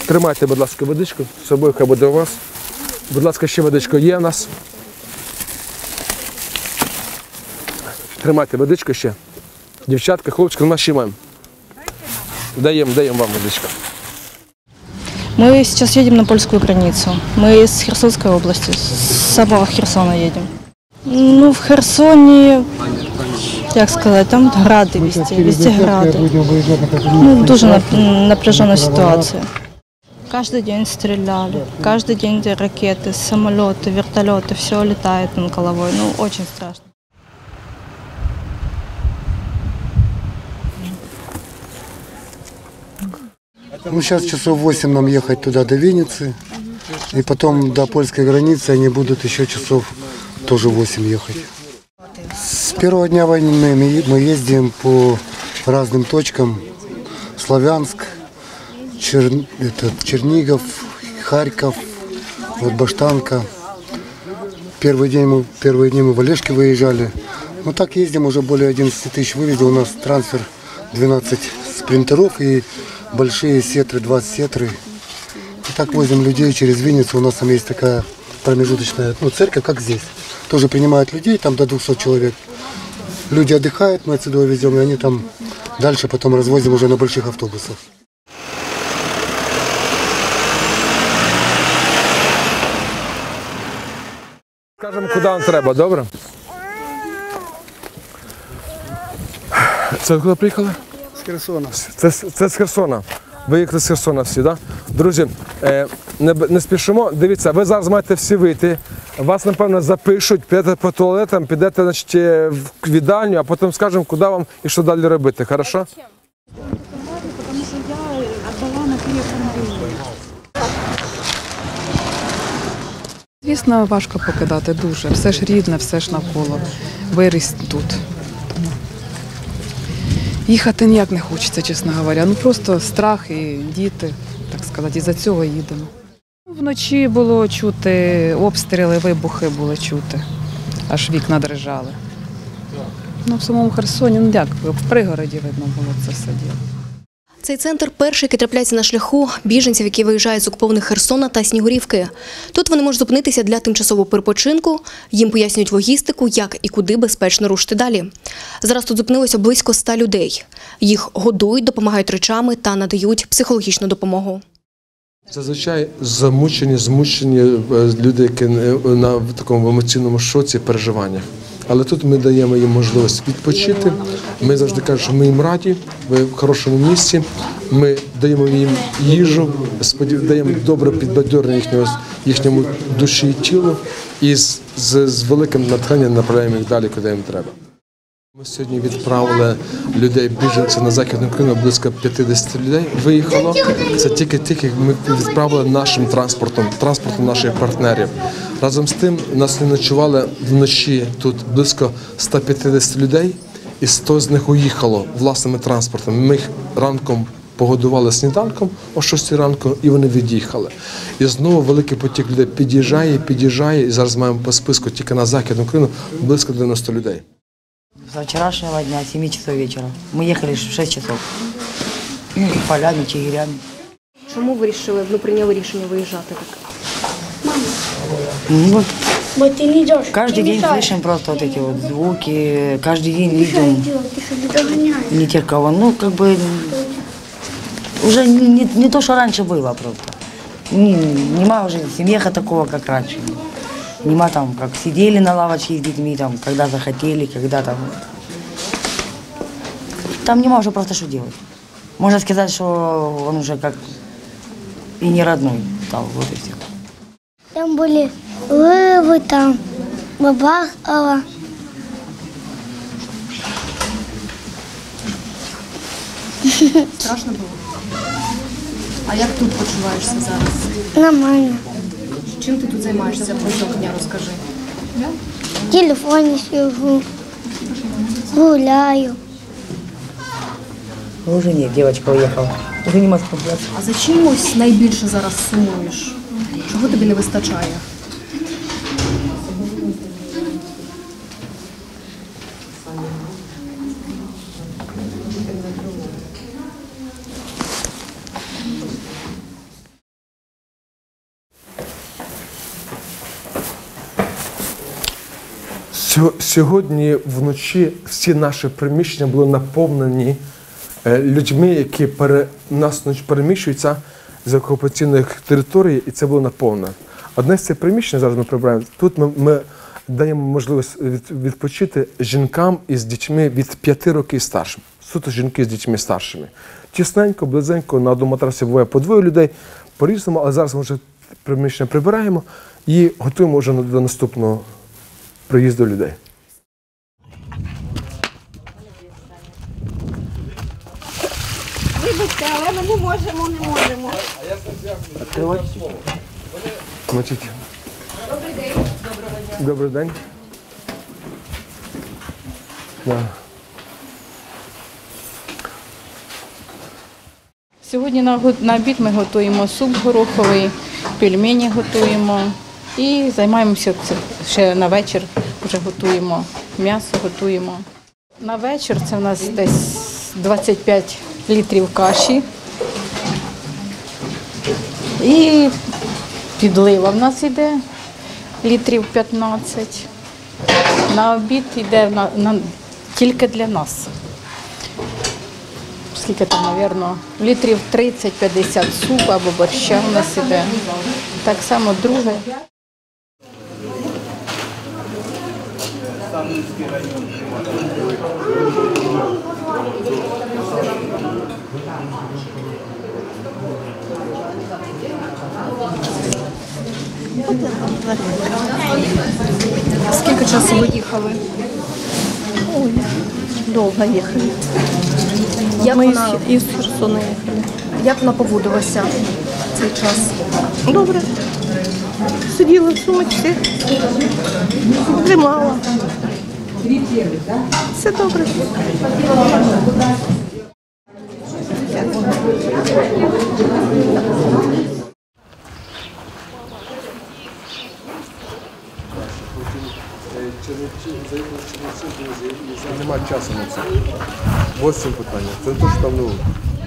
Тримайте, будь ласка, водичку. З собою хай буде у вас. Будь ласка, ще водичка є у нас. Тримайте водичку ще. Дівчатка, хлопчики, ми ще маємо. Даємо вам водичку. Мы сейчас едем на польскую границу. Мы из Херсонской области, с самого Херсона едем. Ну, в Херсоне, как сказать, там грады везде грады. Ну, дуже напряженная ситуация. Каждый день стреляли, каждый день ракеты, самолеты, вертолеты, все летает над головой. Ну, очень страшно. Ну, сейчас часов 8 нам ехать туда, до Винницы. И потом до польской границы они будут еще часов тоже 8 ехать. С первого дня войны мы ездим по разным точкам. Славянск, Чернигов, Харьков, вот Баштанка. Первые дни мы в Олежке выезжали. Ну так ездим, уже более 11 тысяч вывезли. У нас трансфер 12 спринтеров и большие сетры, 20 сетры. И так возим людей через Винницу. У нас там есть такая промежуточная церковь, как здесь. Тоже принимают людей, там до 200 человек. Люди отдыхают, мы отсюда везем, и они там дальше потом развозим уже на больших автобусах. Скажемо, куди вам треба, добре? Це куди приїхали? З Херсона. Це з Херсона. Виїхали з Херсона всі, так? Да? Друзі, не спішимо. Дивіться, ви зараз маєте всі вийти. Вас, напевно, запишуть, підете по туалетам, підете, значить, в їдальню, а потім скажемо, куди вам і що далі робити, хорошо? Звісно, важко покидати дуже. Все ж рідне, все ж навколо. Виріс тут. Їхати ніяк не хочеться, чесно говоря. Ну просто страх і діти, так сказати, із-за цього їдемо. Вночі було чути обстріли, вибухи були чути. Аж вікна дрижали. Ну, в самому Херсоні, ну як, в пригороді видно було це все діло. Цей центр перший, який трапляється на шляху біженців, які виїжджають з окупованих Херсона та Снігурівки. Тут вони можуть зупинитися для тимчасового перепочинку, їм пояснюють логістику, як і куди безпечно рушити далі. Зараз тут зупинилося близько 100 людей. Їх годують, допомагають речами та надають психологічну допомогу. Зазвичай змучені люди, які на такому емоційному шоці, переживаннях. Але тут ми даємо їм можливість відпочити. Ми завжди кажемо, що ми їм раді, ви в хорошому місці. Ми даємо їм їжу, даємо добре підбадьорення їхньому душі і тілу. І з великим натхненням направляємо їх далі, куди їм треба. Ми сьогодні відправили людей, біженців на Західну Україну, близько 50 людей виїхало. Це тільки тих, як ми відправили нашим транспортом наших партнерів. Разом з тим, нас не ночували вночі тут близько 150 людей, і 100 з них уїхало власними транспортами. Ми їх ранком погодували сніданком о 6 ранку, і вони від'їхали. І знову великий потік людей під'їжджає, і зараз маємо по списку тільки на Західну Україну близько 90 людей. Со вчерашнего дня, 7 часов вечера. Мы ехали в 6 часов. Ну, полями, чигирями. Чому ви прийняли рішення виїжджати так? Ну, вот. Каждый день слышим просто вот эти вот звуки, каждый день видим не тех, кого. Ну, как бы, уже не то, что раньше было просто. Нема уже смеха такого, как раньше. Нема там, как сидели на лавочке с детьми, там, когда захотели, когда там. Там нема уже просто что делать. Можно сказать, что он уже как и не родной стал, вот и все. Там были вырвы, там бабахало. Страшно було? А як тут почуваєшся зараз? Нормально. Чим ти тут займаєшся протягом дня, розкажи? В телефоне сижу, гуляю. Уже нет, девочка уехала. Уже не Москва. А за чимось найбільше зараз сумуєш? Чого тобі не вистачає? Сьогодні вночі всі наші приміщення були наповнені людьми, які нас переміщуються з окупаційних територій, і це було наповнено. Одне з цих приміщень, зараз ми прибираємо, тут ми даємо можливість відпочити жінкам із дітьми від 5 років і старшим. Суто жінки з дітьми старшими. Тісненько, близенько, на одному матрасі буває по 2 людей, по-різному, але зараз ми вже приміщення прибираємо і готуємо вже до наступного приїзду людей. Вибачте, але ми не можемо. Значить, добрий день. Да. Сьогодні на обід ми готуємо суп гороховий, пельмені готуємо і займаємося ще на вечір, вже готуємо м'ясо, готуємо. На вечір це в нас десь 25 літрів каші і підлива в нас йде літрів 15. На обід йде тільки для нас. Скільки там, мабуть, літрів 30-50 супу або борща в нас іде. Так само друге. Скільки часу ви їхали? Довго їхали. Як Ми вона, із Херсона їхали. як вона поводилася цей час? Добре. Сиділа в сумочці, дрімала. Все добре. Немає часу на це. Ось цим питання. Це те, що там,